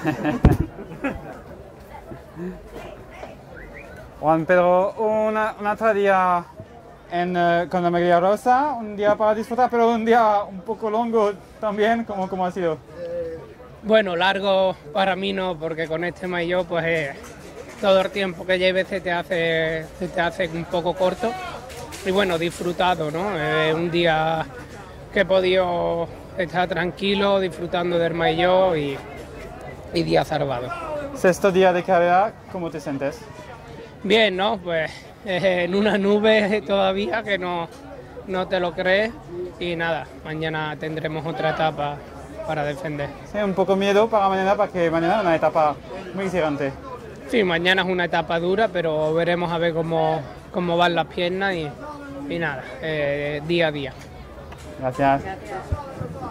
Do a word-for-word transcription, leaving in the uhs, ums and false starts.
Juan Pedro, una, un otro día en, uh, con la María Rosa, un día para disfrutar, pero un día un poco largo también, ¿cómo, cómo ha sido? Bueno, largo para mí no, porque con este maillot pues eh, todo el tiempo que lleves se te hace, se te hace un poco corto. Y bueno, disfrutado, ¿no? Eh, un día que he podido estar tranquilo, disfrutando del maillot y, y día salvado. Sexto día de carrera, ¿cómo te sientes? Bien, ¿no? Pues eh, en una nube todavía que no, no te lo crees y nada, mañana tendremos otra etapa para defender. Sí, un poco miedo para mañana, porque mañana es una etapa muy gigante. Sí, mañana es una etapa dura, pero veremos a ver cómo, cómo van las piernas y, y nada, eh, día a día. Gracias. Gracias.